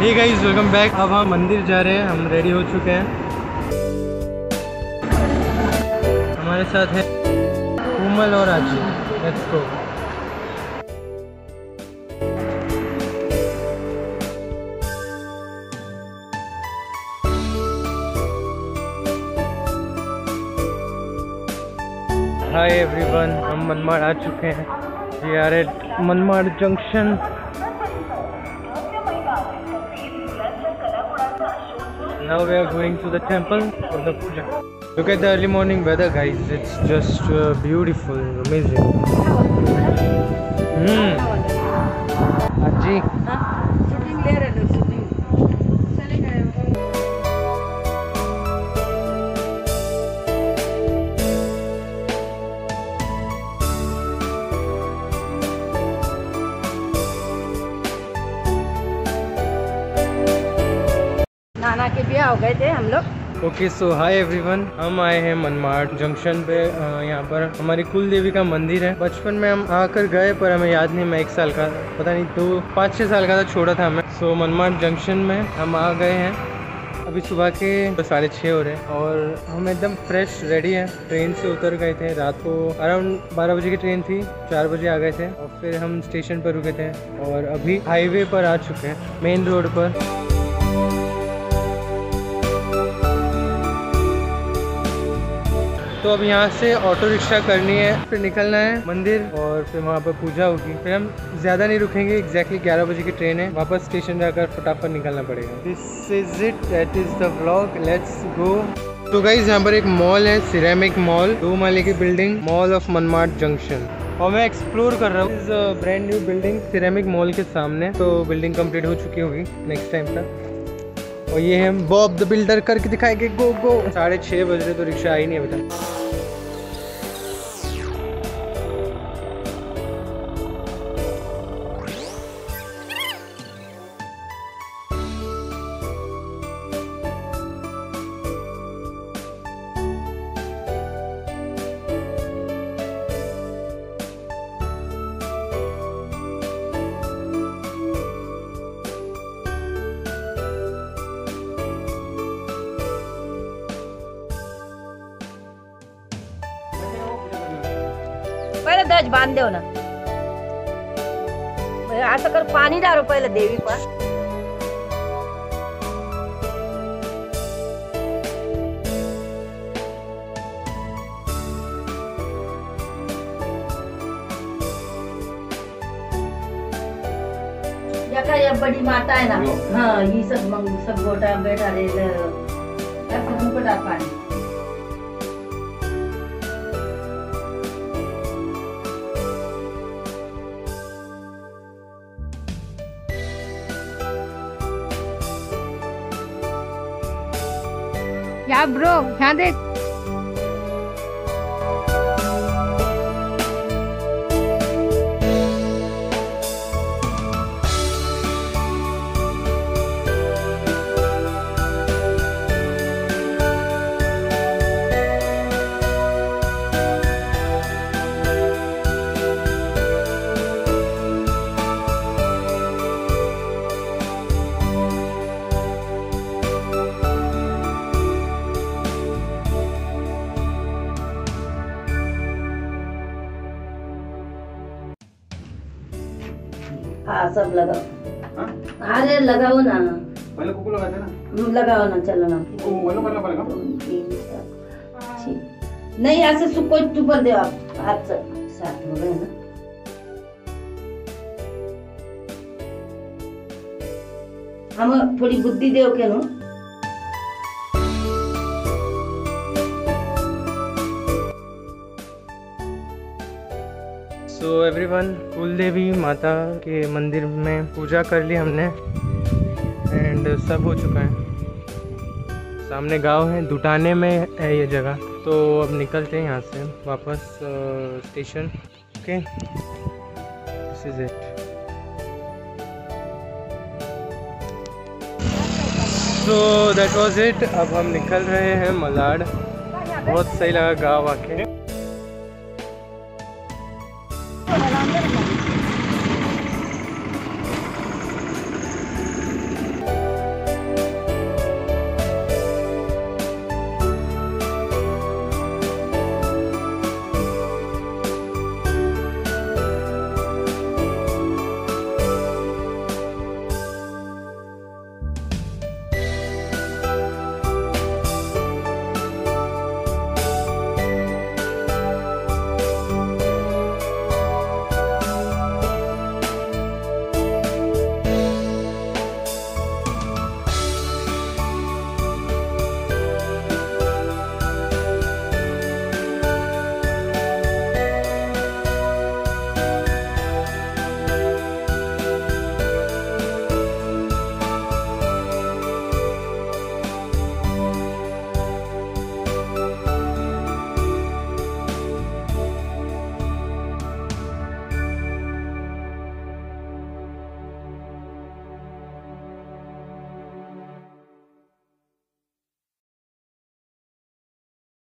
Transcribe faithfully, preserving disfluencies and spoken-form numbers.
Hey guys, welcome back. अब हम मंदिर जा रहे हैं, हम रेडी हो चुके हैं। हमारे साथ है कोमल और आजी। Let's go. हाय एवरीवन, हम मनमाड़ आ चुके हैं। We are at Manmad junction. Now we are going to the temple for the puja. Look at the early morning weather, guys. It's just uh, beautiful, amazing. Hmm. Aji. Shooting ले रहे लोग, shooting चले गए। नाना के ब्याह हो गए थे हम लोग। ओके सो हाय एवरीवन, हम आए हैं मनमाड़ जंक्शन पे। यहाँ पर हमारी कुल देवी का मंदिर है। बचपन में हम आकर गए पर हमें याद नहीं, मैं एक साल का पता नहीं दो पाँच छः साल का था, छोड़ा था हमें। सो मनमाड़ जंक्शन में हम आ गए हैं। अभी सुबह के साढ़े छः हो रहे हैं और हम एकदम फ्रेश रेडी हैं। ट्रेन से उतर गए थे, रात को अराउंड बारह बजे की ट्रेन थी, चार बजे आ गए थे और फिर हम स्टेशन पर रुके थे और अभी हाईवे पर आ चुके हैं, मेन रोड पर। तो अब यहाँ से ऑटो रिक्शा करनी है, फिर निकलना है मंदिर और फिर वहाँ पर पूजा होगी। फिर हम ज़्यादा नहीं रुकेंगे, एग्जैक्टली ग्यारह बजे की ट्रेन है। वापस स्टेशन जाकर फटाफट निकलना पड़ेगा। This is it, that is the vlog, let's go. तो गाइस, यहाँ पर एक मॉल है, सिरेमिक मॉल, दो माले की building, mall of Manmad junction. और मैं एक्सप्लोर कर रहा हूँ इस brand new building ceramic mall के सामने। तो बिल्डिंग कंप्लीट हो चुकी होगी नेक्स्ट टाइम तक। और ये हम बॉब द बिल्डर करके दिखाएंगे। गो गो। साढ़े छः बज रहे तो रिक्शा आई नहीं अभी तक। पहिले दज बांध देव ना, असं कर, पाणी डालो पहिले देवी पर। या या बड़ी माता है ना, हाँ ये सब मंग सब गोटा बैठा रहे ऐसे डाल पानी। या ब्रो, यहाँ देख। हाँ सब लगाओ। अरे लगाओ ना, पहले कुकू लगाते ना, लगाओ ना, चलो ना। कुकू करना पड़ेगा। नहीं ऐसे सुको ऊपर दे आप, हाथ से साथ हो गए ना। हम थोड़ी बुद्धि दे के नो। सो एवरीवन, कुल देवी माता के मंदिर में पूजा कर ली हमने एंड सब हो चुका है। सामने गांव है, दुटाने में है ये जगह। तो अब निकलते हैं यहाँ से वापस station. Okay, this is it. So that was it. अब हम निकल रहे हैं मलाड। बहुत सही लगा गाँव आके।